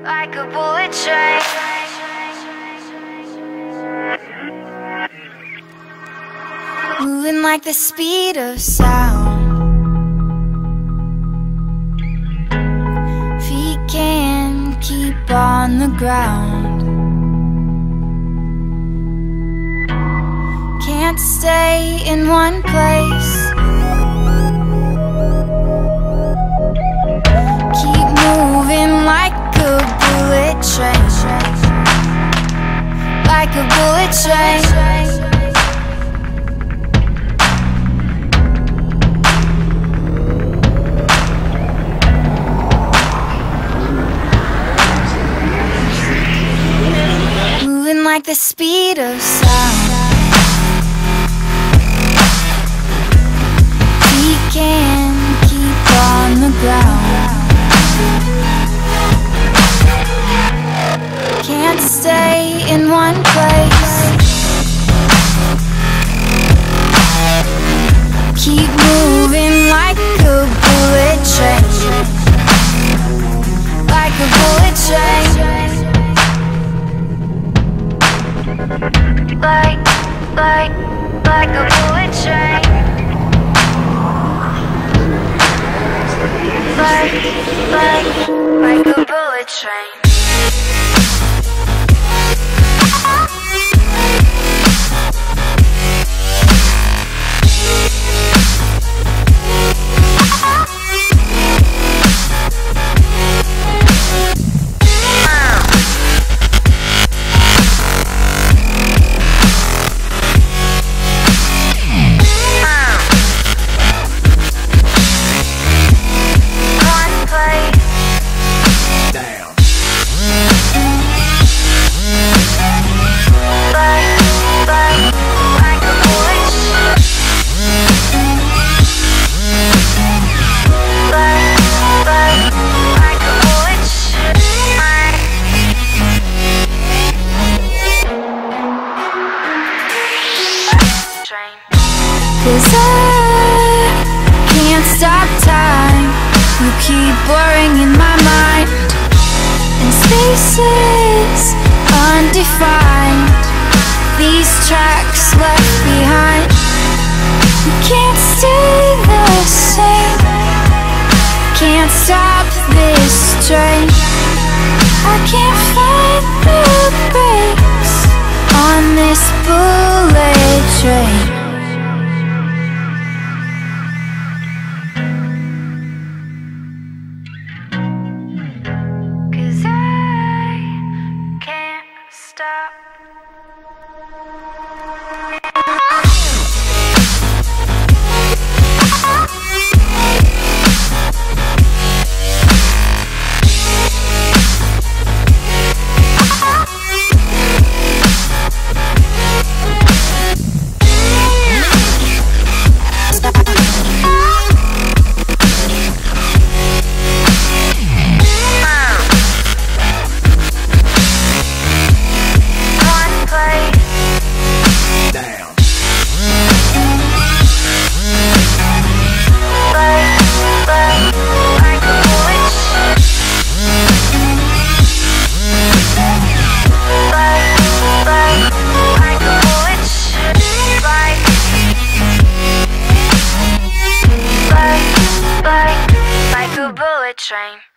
like a bullet train. Moving like the speed of sound. Feet can't keep on the ground. Can't stay in one place. Keep moving like a bullet train. Like a bullet train. Like the speed of sound. We can't keep on the ground. Can't stay in one place. Keep moving like a bullet train. Like a bullet train. Like a bullet train. Like a bullet train. Cause I can't stop time. You keep blurring in my mind, and spaces undefined. These tracks left behind. You can't stay the same. Can't stop this train. I can't find the brakes on this bullet train. Stop. Like a bullet train.